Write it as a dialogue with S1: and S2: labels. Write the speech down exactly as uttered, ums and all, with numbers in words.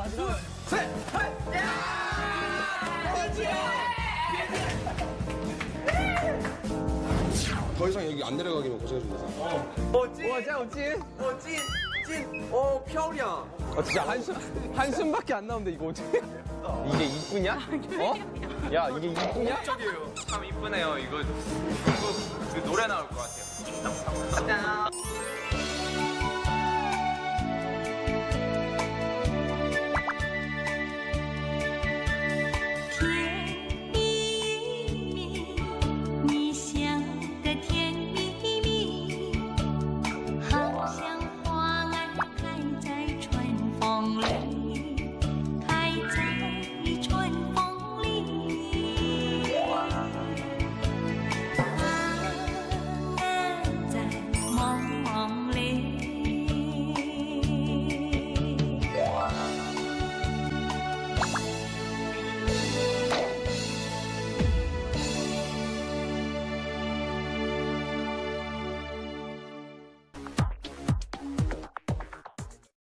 S1: 둘, 셋, 넷. 야!
S2: 더 이상 여기 안 내려가기만 고생해줍니다.
S1: 어, 어, 찐. 와, 짱, 찐. 어, 찐. 찐. 어, 펴리야.
S3: 아, 진짜 한숨, 한숨밖에 안 나오는데, 이거 어떻게. 이게 이쁘냐? 어? 야, 이게 이쁘냐?
S4: 참 이쁘네요. 이거, 이거 그 노래 나올 것 같아요.